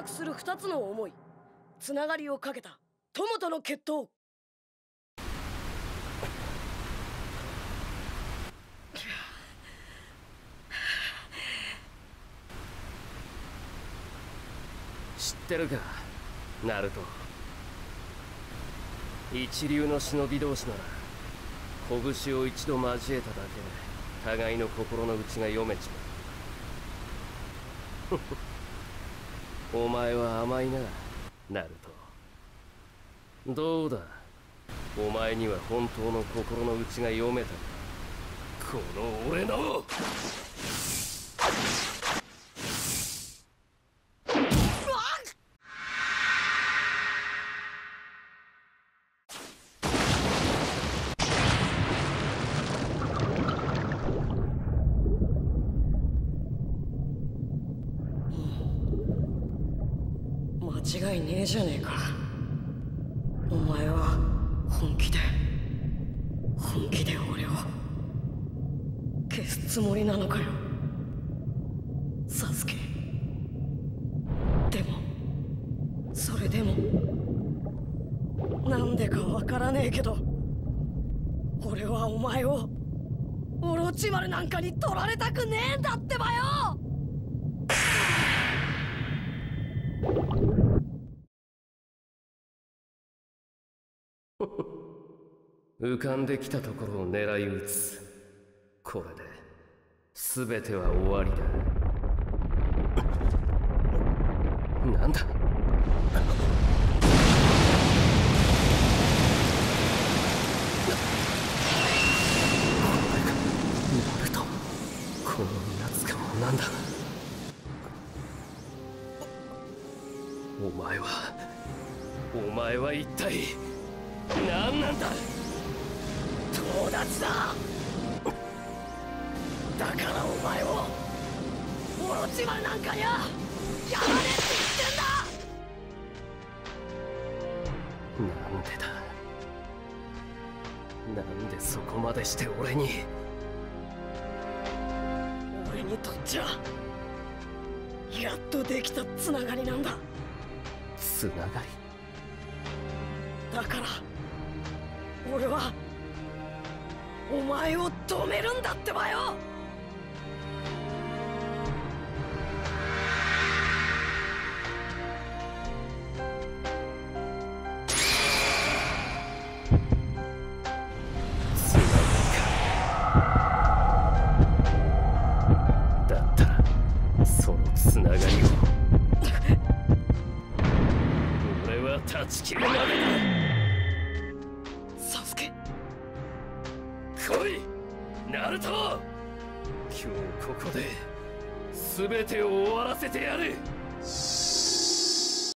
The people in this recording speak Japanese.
託する2つの思い、つながりをかけた友との決闘。 知ってるか、ナルト。一流の忍び同士なら拳を一度交えただけで互いの心の内が読めちまう。お前は甘いな、ナルト。どうだ、お前には本当の心の内が読めたか、この俺の。 間違いねえじゃねえか。お前は本気で俺を消すつもりなのかよ、サスケ。でもそれでもなんでかわからねえけど、俺はお前をオロチマルなんかに取られたくねえんだってばよ。 浮かんできたところを狙い撃つ。これで全ては終わりだ。なんだ、ナルト、このやつかも。なんだ、お前は一体何なんだ。 友達だ。だからお前をオロチマルなんかにゃやらねえって言ってんだ。 なんでだ、なんでそこまでして俺にとっちゃやっとできたつながりなんだ。 つながりだから俺はお前を止めるんだってばよ。 つながりか。だったらそのつながりを俺は断ち切るまでだ。 サスケ、 来い、ナルト。今日ここで全てを終わらせてやる。